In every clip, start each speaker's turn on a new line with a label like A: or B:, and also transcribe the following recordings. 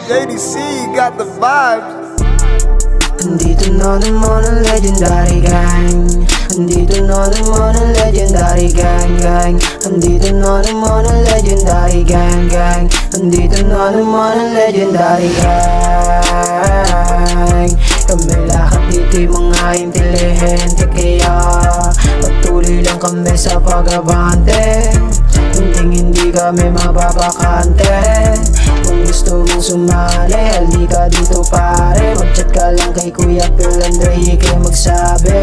A: JDC, you got the vibes.
B: Andito na naman ang legendary gang. Andito na naman ang legendary gang. Andito na naman ang legendary gang. Andito na naman ang legendary gang. Kami lahat dito'y mga intelihente, kaya patuloy lang kami sa pag-abante. Hindi kami mababakante. Kung gusto mong sumali, halika dito pare. Mag-chat ka lang kay Kuya Phil Andre, kayo magsabi.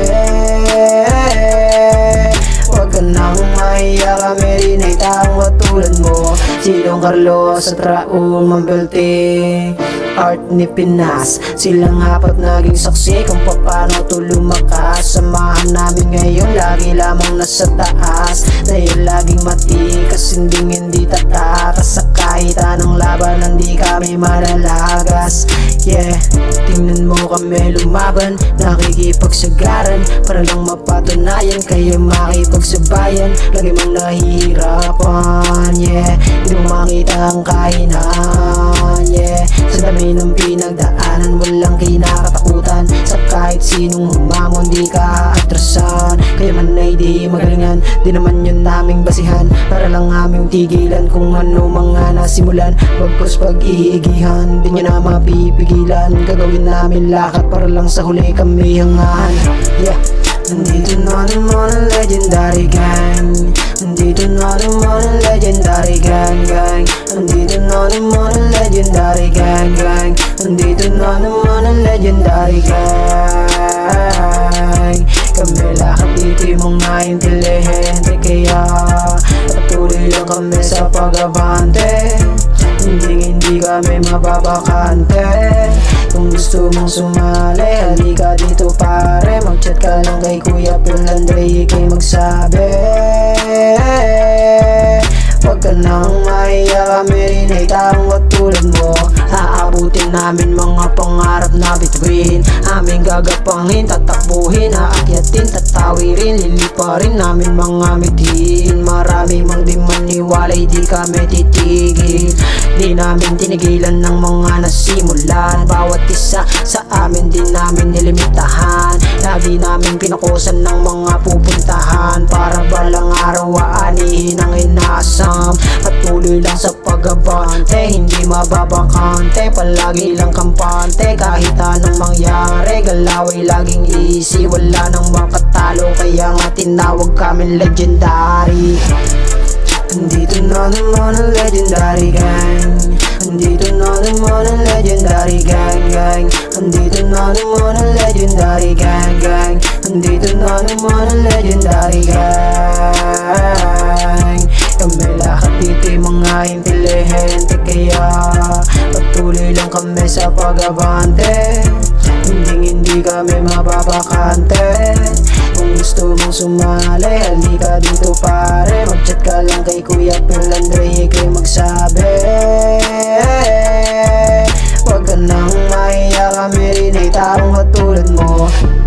B: Huwag ka nang mahiya, kami rin ay taong katulad mo. Silong Carlos at Raul Mambelti, Art ni Pinas, silang apat naging saksi kung paano to lumakas. Samahan namin ngayon, lagi lamang nasa taas. Dahil laging matikas, hindi tatakas. Sa kahit anong laban, hindi kami malalagas. Yeah, tingnan mo kami lumaban, nakikipagsagaran para lang mapatunayan kayo makipagsabayan. Lagi mang nahihirapan, yeah, hindi mo makita ang kahinaan, yeah. Sa dami ng pinagdaanan, walang kinakatakutan. Sa kahit sinong humamon, di ka atrasan. Kaya man ay di magalingan, di naman yun naming basihan. Para lang aming tigilan kung ano mga nasimulan. Bagkus pag-iigihan, di nyo na mapipigilan. Gagawin namin lahat para lang sa huli kami hangahan. Yeah, nandito na naman ang legendary gang. Nandito na naman ang legendary gang. Nandito na naman ang legendary gang. Nandito na naman ang legendary gang. Kami lahat dito'y mga intelihente, kaya patuloy lang kami sa pag-abante. Hindi kami mababakante. Kung gusto mong sumali, halika dito pare. Mag-chat ka lang kay Kuya Phil Andre, kayo magsabi. Huwag ka nang mahiya, kami rin ay taong katulad mo. Aabutin namin mga pangarap na bituin. Aming gagapangin, tatakbuhin, aakyatin, tatawirin. Liliparin namin mga mitin. Marami mang di maniwalay, di kami titigil. Di namin tinigilan ng mga nasimulan. Bawat isa sa amin, di namin nilimitahan. Lagi namin pinakusan ng mga pupuntahan. Para balang araw aanihin ang inaasam. Patuloy lang sa pag-abante, hindi mababakante. Palagi lang kampante, kahit anong mangyari. Galaway laging easy, wala nang makatalo. Kaya nga tinawag kami legendary. Andito na naman ang legendary gang. Andito na naman ang legendary gang. Andito na naman ang legendary gang. Andito na naman ang legendary gang. Kami lahat dito'y mga intelihente, kaya patuloy lang kami sa pag-abante. Hindi kami mababakante. Kung gusto mong sumali, halika dito pare. Mag-chat ka lang kay Kuya Phil Andre, kayo magsabi. Huwag ka nang mahiya, kami rin ay taong katulad mo.